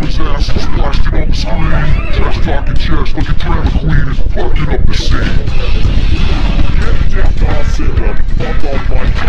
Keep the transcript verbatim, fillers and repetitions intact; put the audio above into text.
his ass is blasting on the screen. Trash talking chest like a drama queen is fucking up the scene. Get dick off, sit up, fuck off my